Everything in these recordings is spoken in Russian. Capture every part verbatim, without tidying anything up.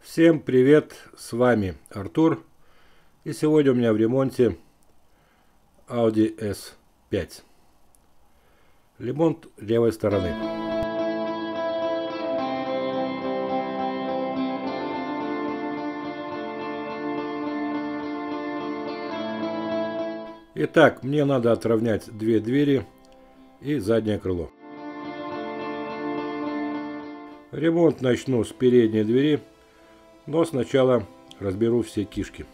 Всем привет, с вами Артур, и сегодня у меня в ремонте Audi эс пять. Ремонт левой стороны. Итак, мне надо отровнять две двери и заднее крыло. Ремонт начну с передней двери, но сначала разберу все кишки.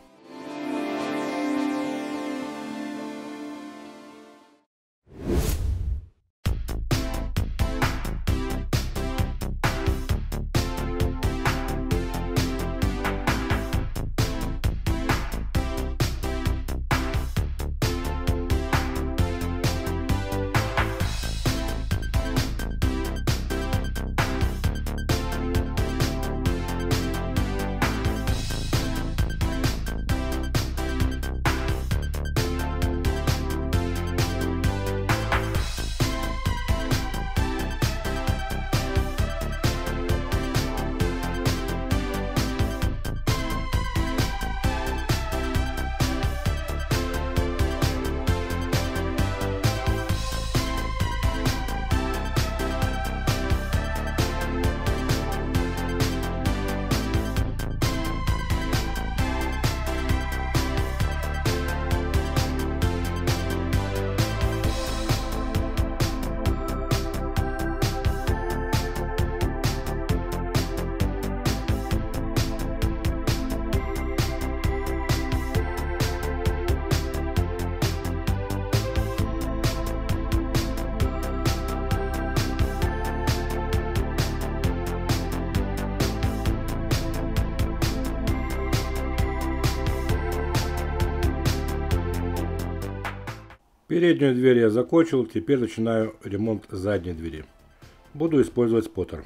Переднюю дверь я закончил, теперь начинаю ремонт задней двери. Буду использовать споттер.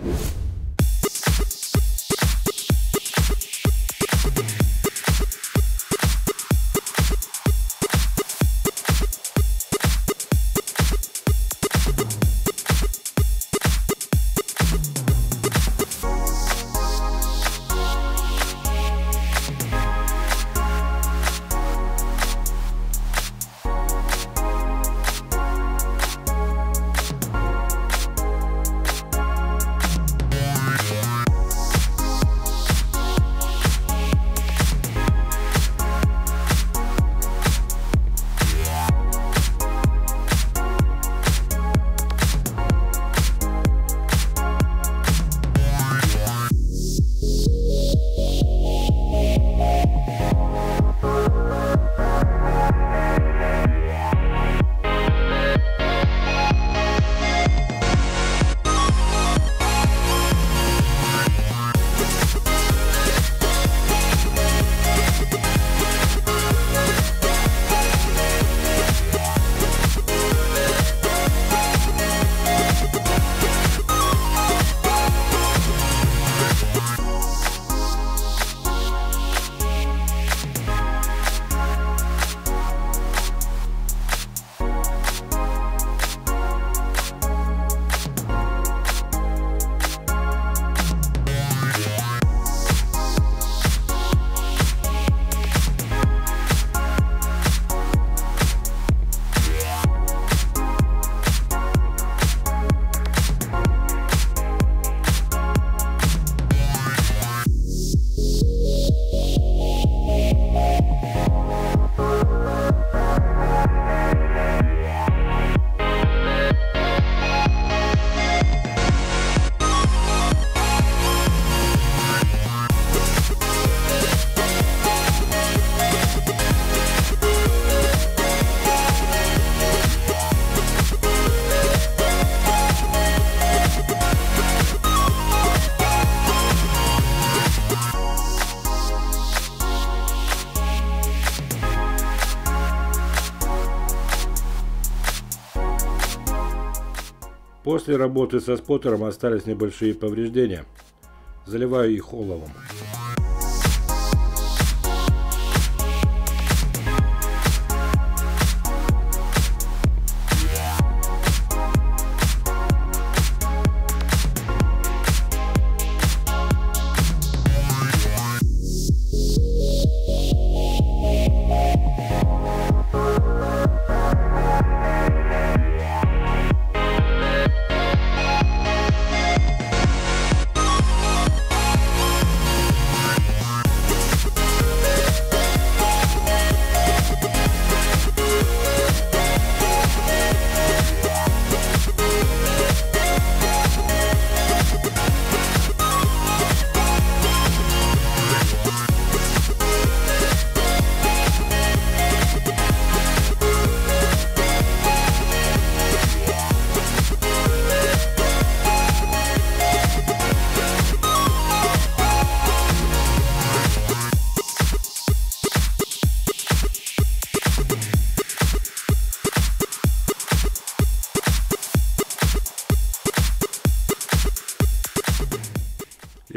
После работы со споттером остались небольшие повреждения. Заливаю их оловом.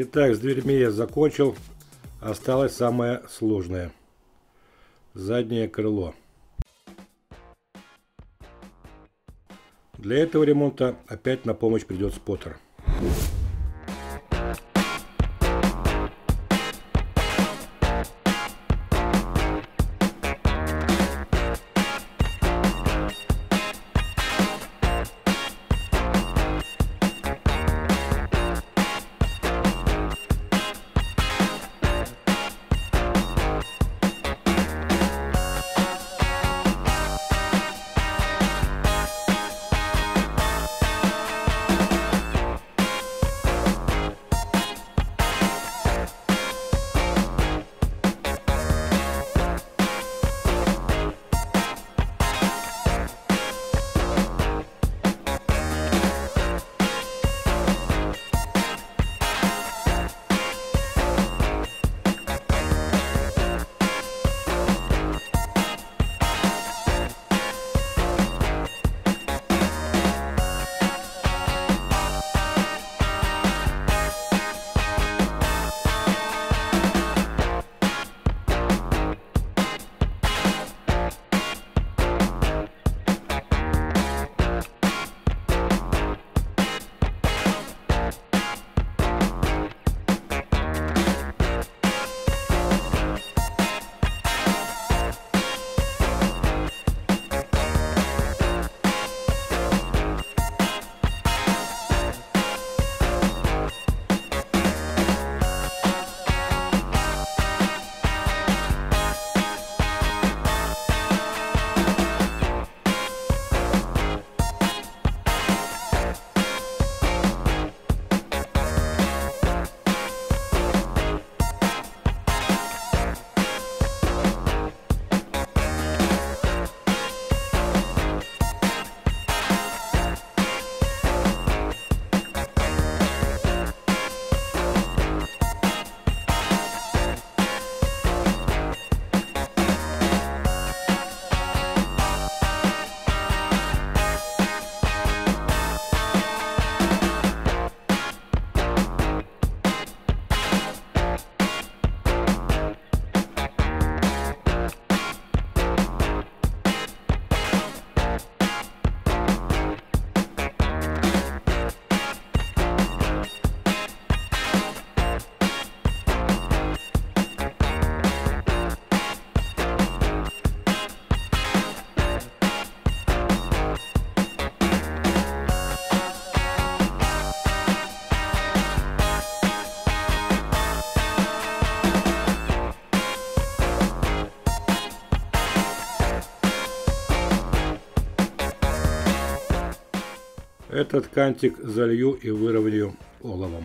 Итак, с дверьми я закончил. Осталось самое сложное. Заднее крыло. Для этого ремонта опять на помощь придет споттер. Этот кантик залью и выровняю оловом.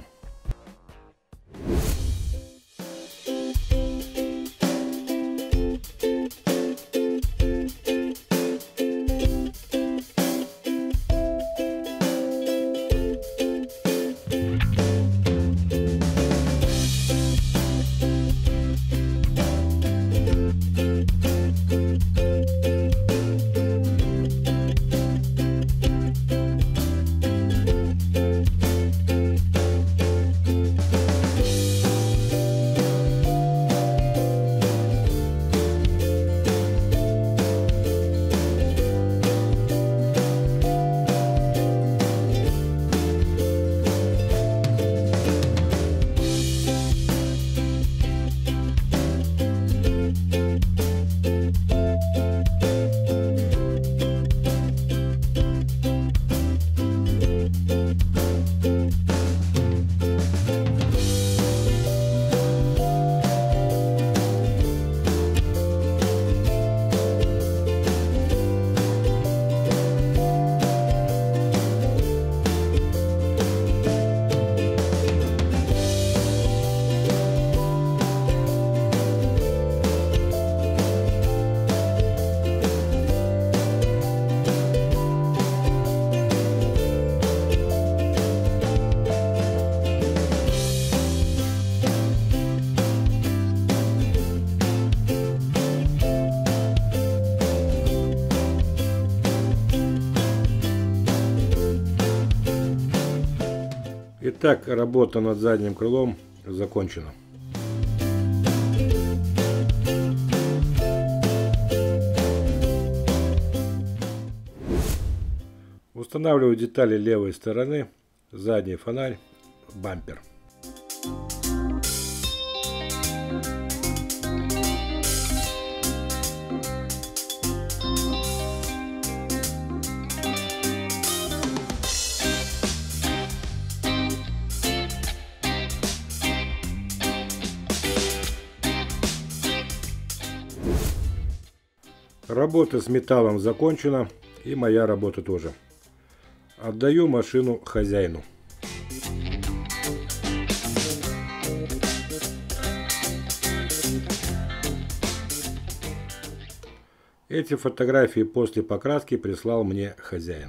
Итак, работа над задним крылом закончено. Устанавливаю детали левой стороны, задний фонарь, бампер. Работа с металлом закончена, и моя работа тоже. Отдаю машину хозяину. Эти фотографии после покраски прислал мне хозяин.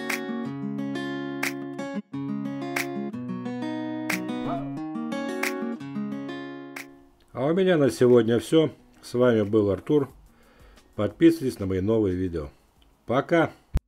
А у меня на сегодня все. С вами был Артур. Подписывайтесь на мои новые видео. Пока!